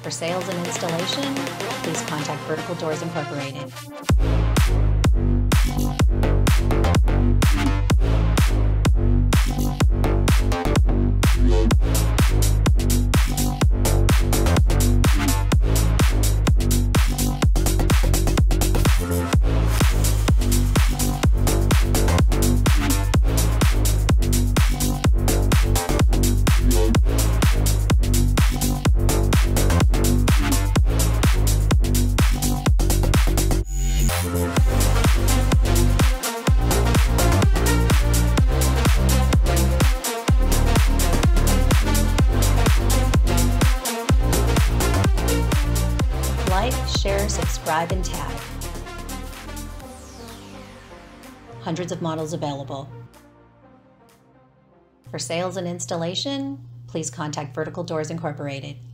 For sales and installation, please contact Vertical Doors Incorporated. Like, share, subscribe, and tag. Hundreds of models available. For sales and installation, please contact Vertical Doors Incorporated.